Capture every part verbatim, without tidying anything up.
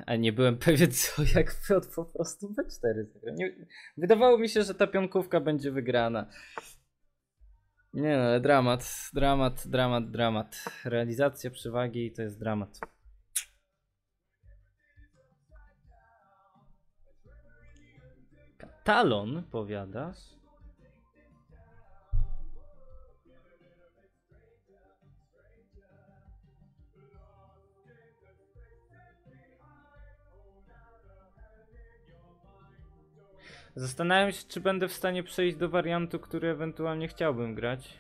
A nie byłem pewien, co jak Piotr po prostu B cztery zagra. Nie, wydawało mi się, że ta pionkówka będzie wygrana. Nie no, ale dramat, dramat, dramat, dramat. Realizacja przewagi to jest dramat. Katalon, powiadasz? Zastanawiam się, czy będę w stanie przejść do wariantu, który ewentualnie chciałbym grać.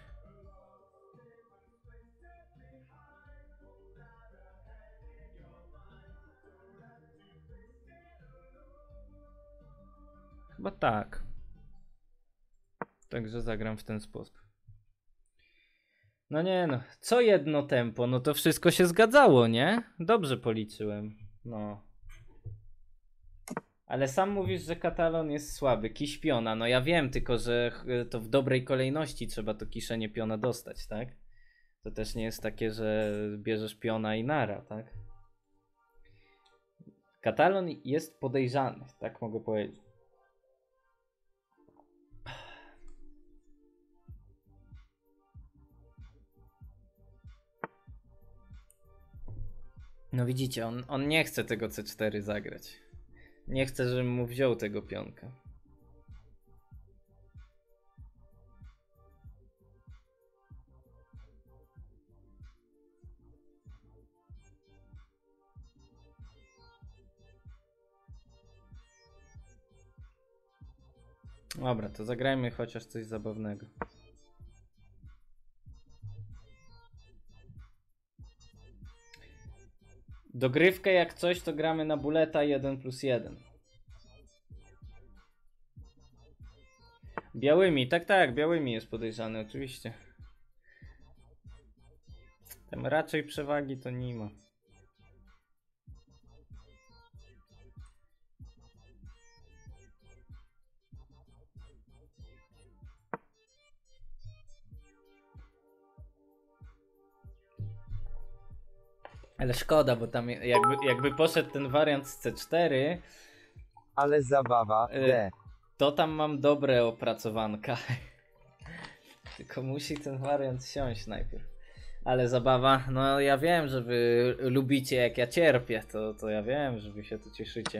Chyba tak. Także zagram w ten sposób. No nie no, co jedno tempo, no to wszystko się zgadzało, nie? Dobrze policzyłem, no. Ale sam mówisz, że Katalon jest słaby, kiś piona, no ja wiem, tylko że to w dobrej kolejności trzeba to kiszenie piona dostać, tak? To też nie jest takie, że bierzesz piona i nara, tak? Katalon jest podejrzany, tak mogę powiedzieć. No widzicie, on, on nie chce tego C cztery zagrać. Nie chce, żebym mu wziął tego pionka. Dobra, to zagrajmy chociaż coś zabawnego. Dogrywkę jak coś, to gramy na buleta jeden plus jeden. Białymi, tak, tak, białymi jest podejrzany, oczywiście. Tam raczej przewagi to nie ma. Ale szkoda, bo tam jakby, jakby poszedł ten wariant z C cztery. Ale zabawa, D. To tam mam dobre opracowanka. Tylko musi ten wariant siąść najpierw. Ale zabawa, no ja wiem, że wy lubicie jak ja cierpię, to, to ja wiem, że wy się tu cieszycie.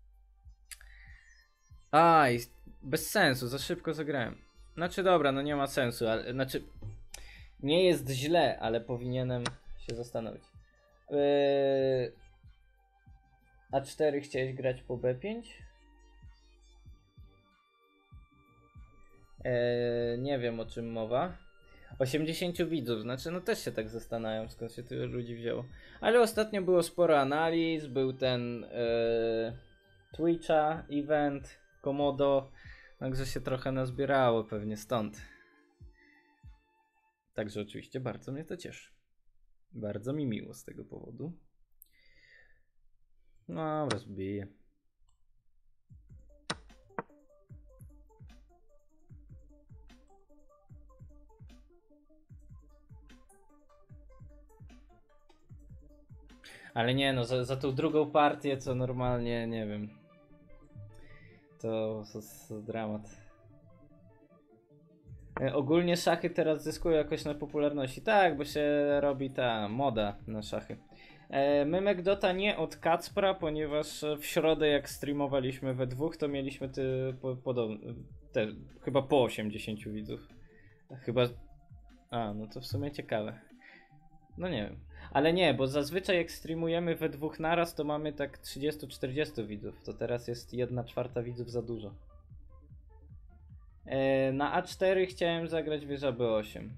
Aj, bez sensu, za szybko zagrałem. Znaczy dobra, no nie ma sensu, ale znaczy nie jest źle, ale powinienem się zastanowić. Yy... A cztery chciałeś grać po B pięć? Yy, nie wiem o czym mowa. osiemdziesięciu widzów, znaczy no też się tak zastanawiam, skąd się tyle ludzi wzięło. Ale ostatnio było sporo analiz, był ten yy, Twitcha, event, Komodo, także się trochę nazbierało pewnie stąd. Także oczywiście bardzo mnie to cieszy. Bardzo mi miło z tego powodu. No, rozbiję. Ale nie no, za, za tą drugą partię, co normalnie, nie wiem. To, to, to dramat. E, ogólnie szachy teraz zyskują jakoś na popularności. Tak, bo się robi ta moda na szachy. E, Mymek Dota nie od Kacpra, ponieważ w środę jak streamowaliśmy we dwóch, to mieliśmy te, po, podobne, te, chyba po osiemdziesięciu widzów. Chyba... A, no to w sumie ciekawe. No nie wiem. Ale nie, bo zazwyczaj jak streamujemy we dwóch naraz, to mamy tak trzydzieści czterdzieści widzów. To teraz jest jedna czwarta widzów za dużo. E, na A cztery chciałem zagrać wieża B osiem.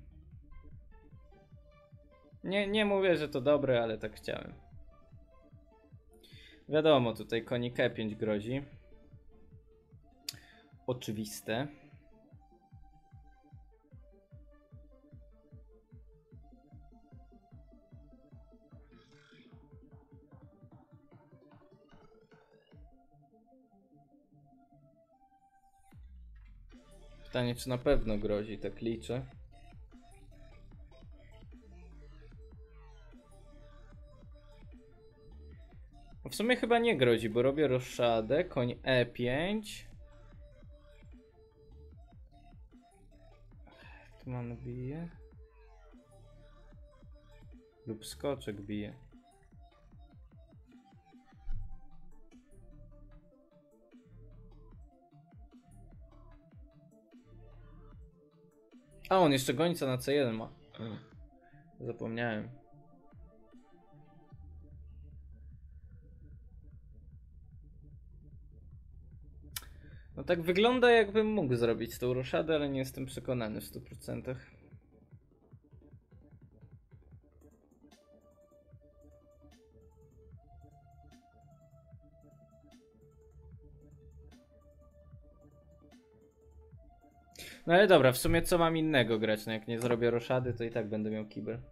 Nie, nie mówię, że to dobre, ale tak chciałem. Wiadomo, tutaj konik E pięć grozi. Oczywiste. Pytanie, czy na pewno grozi, tak liczę. W sumie chyba nie grozi, bo robię roszadę, koń E pięć. Tu mamy bije. Lub skoczek bije. A on jeszcze gońca na C jeden ma. Zapomniałem. No tak wygląda, jakbym mógł zrobić tą roszadę, ale nie jestem przekonany w stu procentach. No ale dobra, w sumie co mam innego grać? No jak nie zrobię roszady, to i tak będę miał kibel.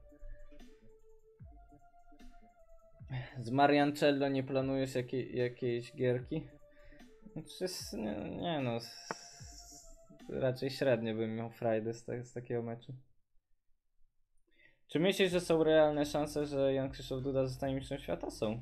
Z Mariancello nie planujesz jakiej, jakiejś gierki? Znaczy, nie, nie no, raczej średnio bym miał frajdę z, tak, z takiego meczu. Czy myślisz, że są realne szanse, że Jan Krzysztof Duda zostanie mistrzem świata? Są.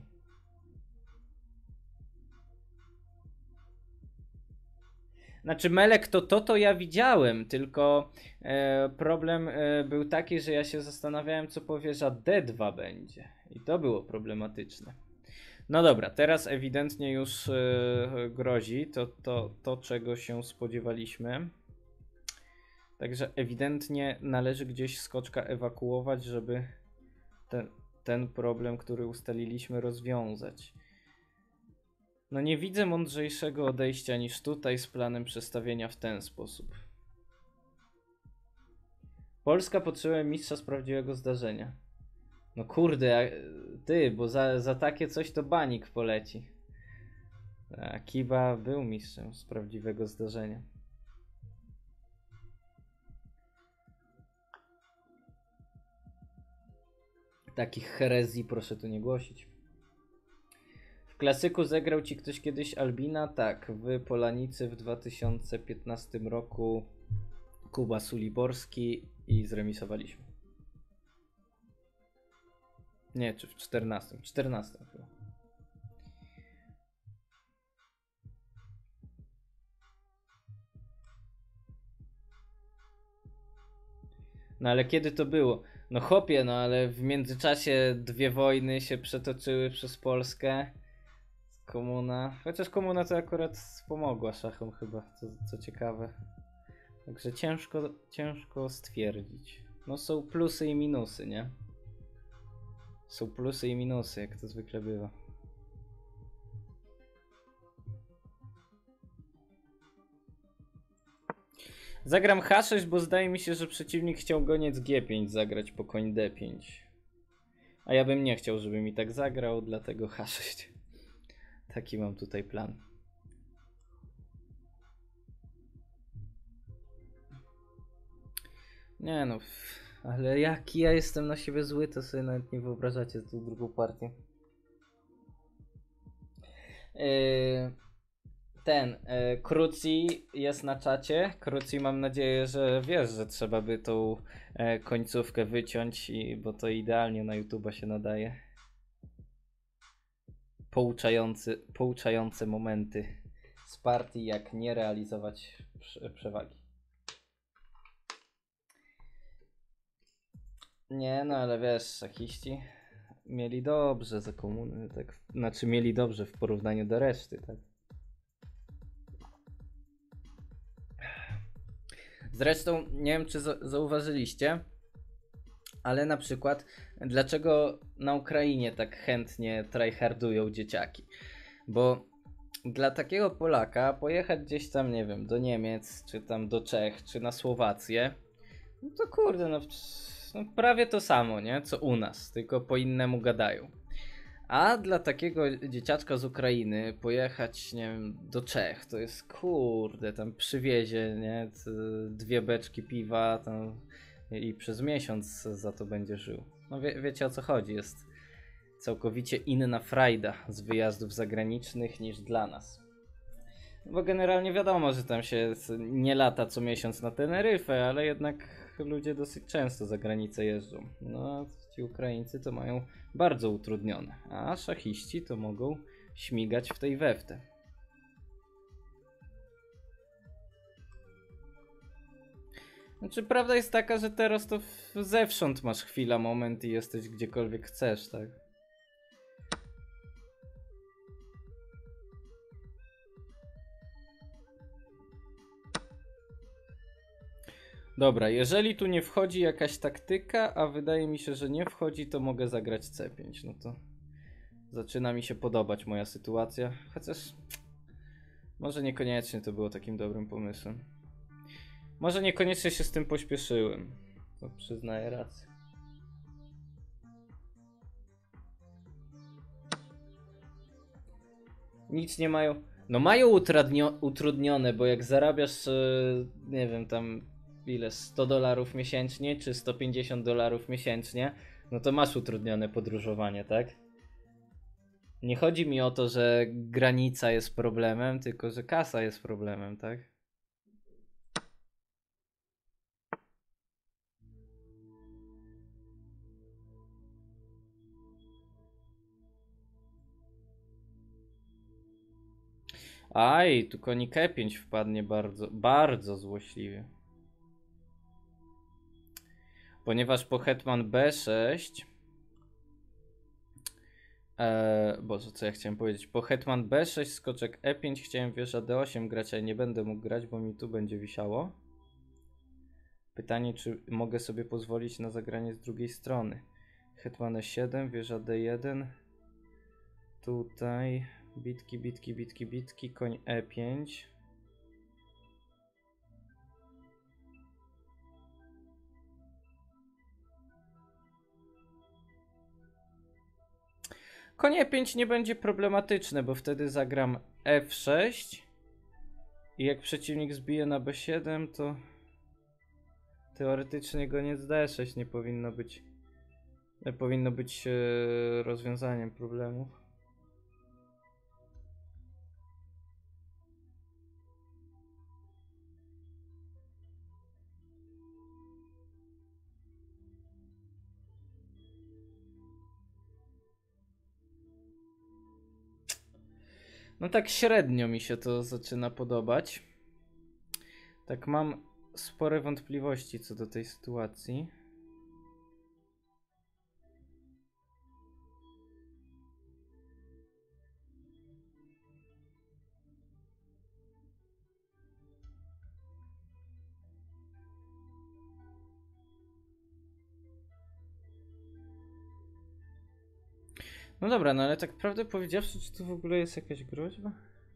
Znaczy Melek to to, to ja widziałem, tylko e, problem e, był taki, że ja się zastanawiałem, co powie, że D dwa będzie. I to było problematyczne. No dobra, teraz ewidentnie już e, grozi to, to, to, czego się spodziewaliśmy. Także ewidentnie należy gdzieś skoczka ewakuować, żeby ten, ten problem, który ustaliliśmy, rozwiązać. No nie widzę mądrzejszego odejścia niż tutaj z planem przestawienia w ten sposób. Polska potrzebuje mistrza z prawdziwego zdarzenia. No kurde, ty, bo za, za takie coś to banik poleci. A Kiba był mistrzem z prawdziwego zdarzenia. Takich herezji proszę tu nie głosić. W klasyku zagrał ci ktoś kiedyś Albina? Tak, w Polanicy w dwa tysiące piętnastym roku Kuba Suliborski i zremisowaliśmy. Nie, czy w czternastym? czternastym chyba. No ale kiedy to było? No chłopie, no ale w międzyczasie dwie wojny się przetoczyły przez Polskę. Komuna, chociaż komuna to akurat pomogła szachom chyba, co, co ciekawe. Także ciężko, ciężko stwierdzić. No są plusy i minusy, nie? Są plusy i minusy, jak to zwykle bywa. Zagram H sześć, bo zdaje mi się, że przeciwnik chciał goniec G pięć zagrać po koń D pięć. A ja bym nie chciał, żeby mi tak zagrał, dlatego H sześć. Taki mam tutaj plan. Nie no, ale jaki ja jestem na siebie zły, to sobie nawet nie wyobrażacie tą drugą partię. Yy, ten, yy, Krucji jest na czacie. Krucji, mam nadzieję, że wiesz, że trzeba by tą yy, końcówkę wyciąć, i, bo to idealnie na YouTube'a się nadaje. Pouczający, pouczające momenty z partii, jak nie realizować prze przewagi. Nie, no ale wiesz, szachiści mieli dobrze za komuny, tak, znaczy mieli dobrze w porównaniu do reszty, tak. Zresztą, nie wiem czy zauważyliście, ale na przykład, dlaczego na Ukrainie tak chętnie tryhardują dzieciaki? Bo dla takiego Polaka pojechać gdzieś tam, nie wiem, do Niemiec, czy tam do Czech, czy na Słowację, no to kurde, no, no prawie to samo, nie? Co u nas, tylko po innemu gadają. A dla takiego dzieciaczka z Ukrainy pojechać, nie wiem, do Czech, to jest kurde, tam przywiezie, nie? Dwie beczki piwa, tam i przez miesiąc za to będzie żył. No wie, wiecie o co chodzi, jest całkowicie inna frajda z wyjazdów zagranicznych niż dla nas. Bo generalnie wiadomo, że tam się nie lata co miesiąc na Teneryfę, ale jednak ludzie dosyć często za granicę jeżdżą. No a ci Ukraińcy to mają bardzo utrudnione, a szachiści to mogą śmigać w tej weftę. Znaczy prawda jest taka, że teraz to zewsząd masz chwila, moment i jesteś gdziekolwiek chcesz, tak? Dobra, jeżeli tu nie wchodzi jakaś taktyka, a wydaje mi się, że nie wchodzi, to mogę zagrać C pięć. No to zaczyna mi się podobać moja sytuacja, chociaż może niekoniecznie to było takim dobrym pomysłem. Może niekoniecznie się z tym pośpieszyłem, to przyznaję rację. Nic nie mają. No mają utrudnio utrudnione, bo jak zarabiasz, yy, nie wiem, tam ile, sto dolarów miesięcznie, czy sto pięćdziesiąt dolarów miesięcznie, no to masz utrudnione podróżowanie, tak? Nie chodzi mi o to, że granica jest problemem, tylko że kasa jest problemem, tak? Aj, tu konik E pięć wpadnie bardzo, bardzo złośliwie. Ponieważ po hetman B sześć... Eee, Boże, co ja chciałem powiedzieć? Po hetman B sześć, skoczek E pięć, chciałem wieża D osiem grać, ale nie będę mógł grać, bo mi tu będzie wisiało. Pytanie, czy mogę sobie pozwolić na zagranie z drugiej strony. Hetman E siedem, wieża D jeden. Tutaj... Bitki, bitki, bitki, bitki, koń E pięć. Koń E pięć nie będzie problematyczne, bo wtedy zagram F sześć i jak przeciwnik zbije na B siedem, to teoretycznie goniec D sześć nie powinno być nie powinno być e, rozwiązaniem problemów. No tak średnio mi się to zaczyna podobać. Tak mam spore wątpliwości co do tej sytuacji. No dobra, no ale tak prawdę powiedziawszy, czy tu w ogóle jest jakaś groźba?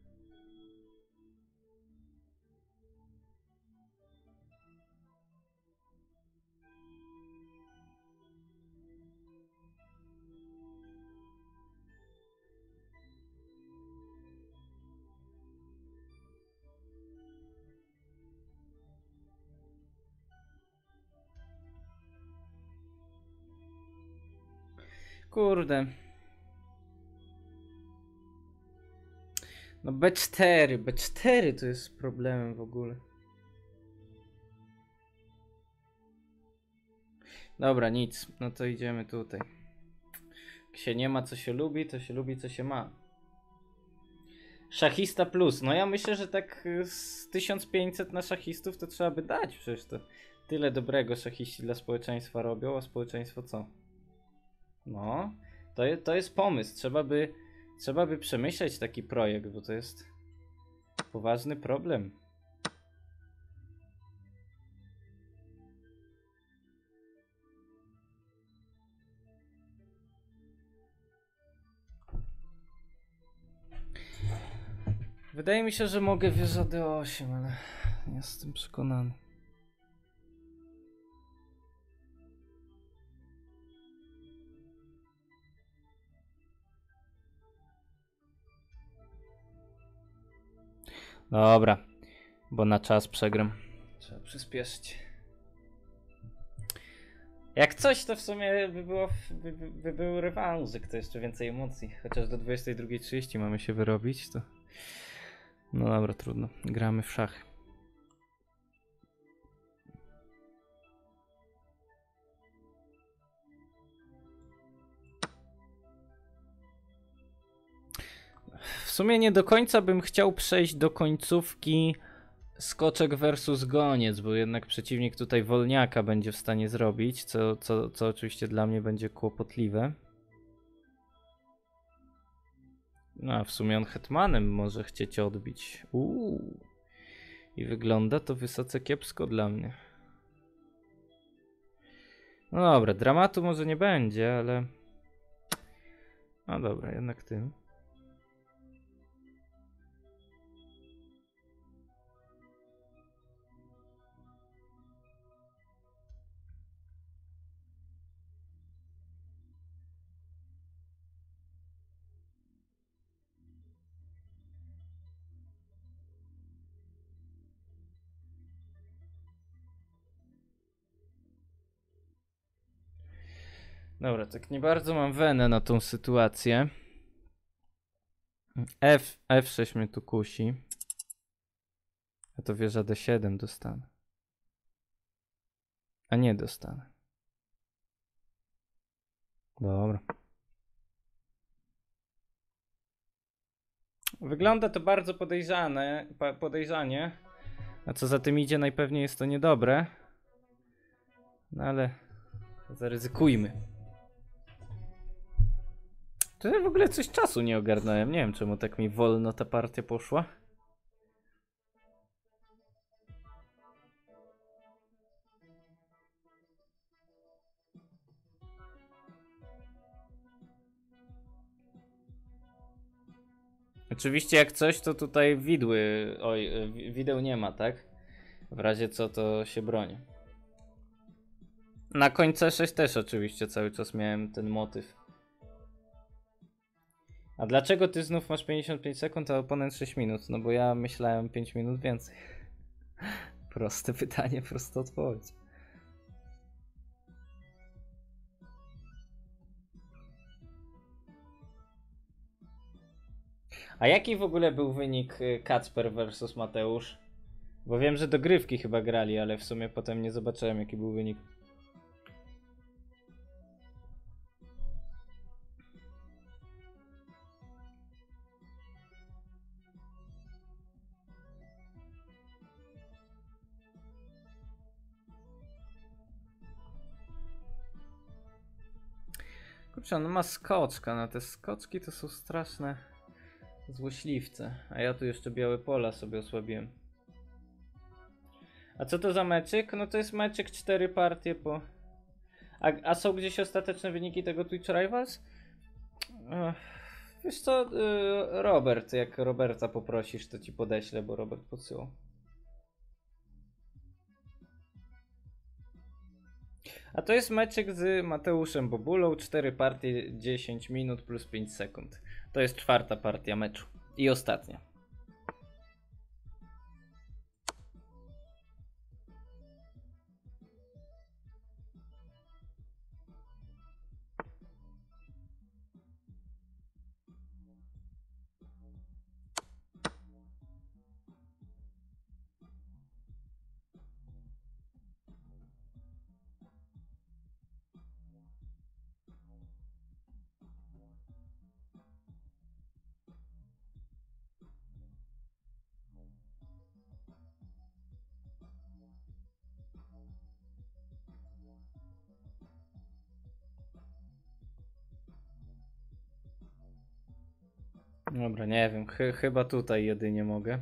Kurde. No B cztery, B cztery to jest problemem w ogóle. Dobra, nic. No to idziemy tutaj. Jak się nie ma co się lubi, to się lubi co się ma. Szachista plus. No ja myślę, że tak z tysiąc pięćset na szachistów to trzeba by dać. Przecież to tyle dobrego szachiści dla społeczeństwa robią, a społeczeństwo co? No, to, je, to jest pomysł. Trzeba by, trzeba by przemyśleć taki projekt, bo to jest poważny problem. Wydaje mi się, że mogę wieża D osiem, ale nie jestem przekonany. Dobra, bo na czas przegram. Trzeba przyspieszyć. Jak coś, to w sumie by, było, by, by, by był rewanżyk, to jeszcze więcej emocji. Chociaż do dwudziestej drugiej trzydzieści mamy się wyrobić, to No dobra, trudno. Gramy w szachy. W sumie nie do końca bym chciał przejść do końcówki skoczek versus goniec, bo jednak przeciwnik tutaj wolniaka będzie w stanie zrobić, co, co, co oczywiście dla mnie będzie kłopotliwe. No a w sumie on hetmanem może chcieć odbić. Uuu. I wygląda to wysoce kiepsko dla mnie. No dobra, dramatu może nie będzie, ale... No dobra, jednak tym. Dobra, tak nie bardzo mam wenę na tą sytuację. F, F sześć mnie tu kusi. A to wieża D siedem dostanę. A nie dostanę. Dobra. Wygląda to bardzo podejrzane, podejrzanie. A co za tym idzie, najpewniej jest to niedobre. No ale zaryzykujmy. To ja w ogóle coś czasu nie ogarnąłem. Nie wiem, czemu tak mi wolno ta partia poszła. Oczywiście jak coś, to tutaj widły, oj, wideł nie ma, tak? W razie co, to się broni. Na koń C sześć też oczywiście cały czas miałem ten motyw. A dlaczego ty znów masz pięćdziesiąt pięć sekund, a oponent sześć minut? No bo ja myślałem pięć minut więcej. Proste pytanie, prosta odpowiedź. A jaki w ogóle był wynik Kacper versus Mateusz? Bo wiem, że dogrywki chyba grali, ale w sumie potem nie zobaczyłem, jaki był wynik. Kurczę, on ma skoczka, no te skoczki to są straszne złośliwce. A ja tu jeszcze białe pola sobie osłabiłem. A co to za meczyk? No to jest meczyk cztery partie po... A, a są gdzieś ostateczne wyniki tego Twitch Rivals? Ech, wiesz co, yy, Robert, jak Roberta poprosisz, to ci podeślę, bo Robert podsyłał. A to jest meczyk z Mateuszem Bobulą, cztery partie, dziesięć minut plus pięć sekund. To jest czwarta partia meczu. I ostatnia. Dobra, nie wiem, Ch chyba tutaj jedynie mogę.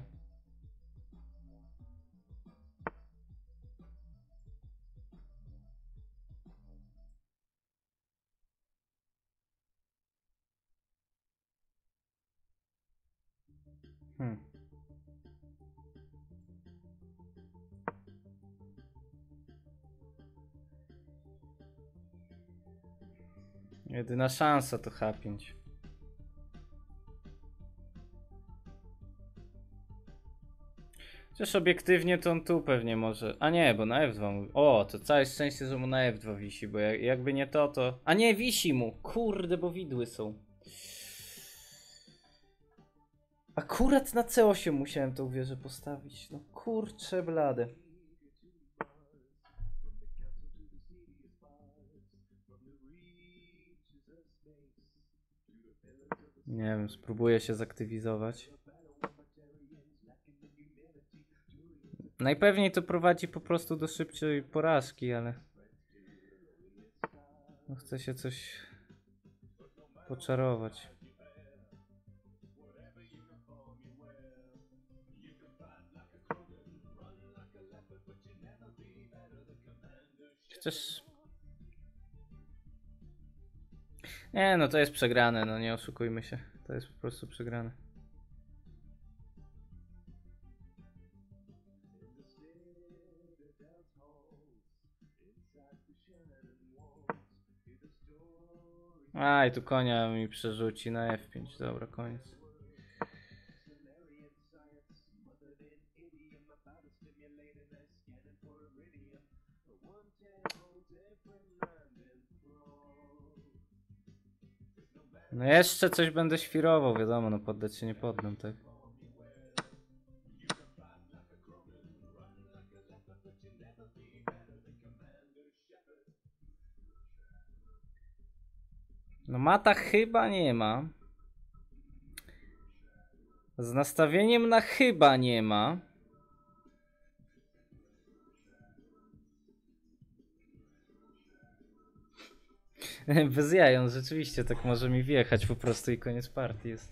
Hmm. Jedyna szansa to H pięć. Chociaż obiektywnie to on tu pewnie może. A nie, bo na F dwa mówi. O, to całe szczęście, że mu na F dwa wisi, bo jak, jakby nie to, to... A nie, wisi mu! Kurde, bo widły są. Akurat na C osiem musiałem tą wieżę postawić. No kurczę blady. Nie wiem, spróbuję się zaktywizować. Najpewniej to prowadzi po prostu do szybciej porażki, ale... No chce się coś poczarować. Chociaż... Nie, no to jest przegrane, no nie oszukujmy się. To jest po prostu przegrane. Aj, tu konia mi przerzuci na F pięć. Dobra, koniec. No jeszcze coś będę świrował, wiadomo, no poddać się nie poddam, tak? No mata chyba nie ma. Z nastawieniem na chyba nie ma. Bez jajon, rzeczywiście tak może mi wjechać po prostu i koniec partii jest.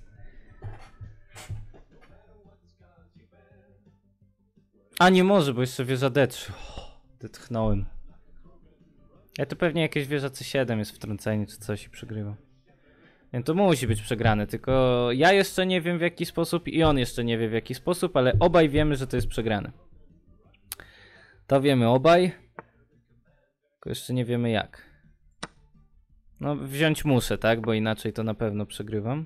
A nie może, bo jeszcze wieża D trzy. Oh, wytchnąłem. Ja to pewnie jakieś wieża C siedem jest wtrącenie czy coś i przegrywa. Więc to musi być przegrane, tylko ja jeszcze nie wiem w jaki sposób i on jeszcze nie wie w jaki sposób, ale obaj wiemy, że to jest przegrane. To wiemy obaj, tylko jeszcze nie wiemy jak. No wziąć muszę, tak, bo inaczej to na pewno przegrywam.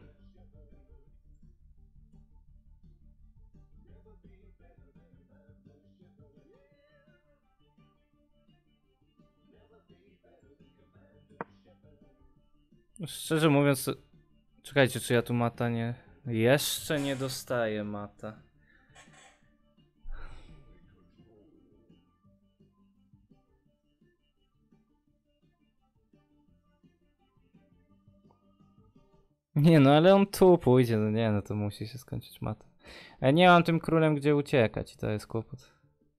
Szczerze mówiąc, to... czekajcie, czy ja tu mata nie... Jeszcze nie dostaję mata. Nie no, ale on tu pójdzie, no nie, no to musi się skończyć mata. Ja nie mam tym królem gdzie uciekać i to jest kłopot.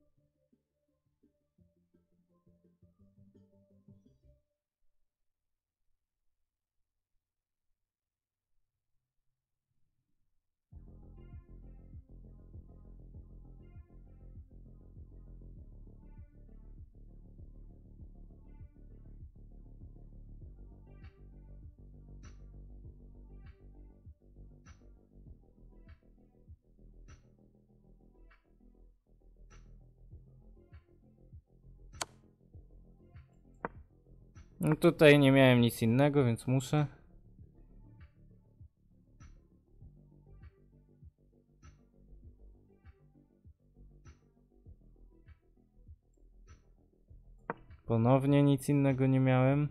No tutaj nie miałem nic innego, więc muszę. Ponownie nic innego nie miałem.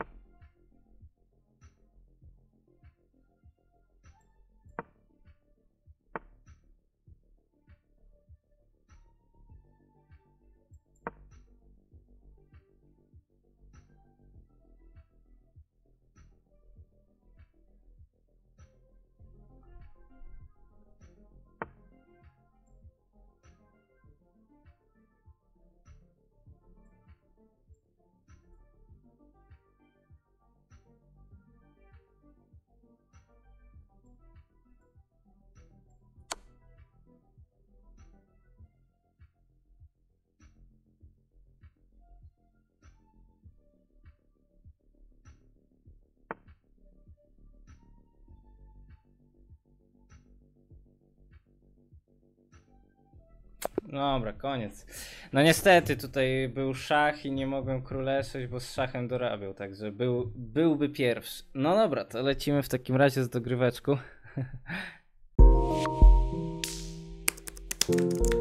Dobra, koniec. No niestety tutaj był szach i nie mogłem króleszyć, bo z szachem dorabiał, także był, byłby pierwszy. No dobra, to lecimy w takim razie z dogryweczką.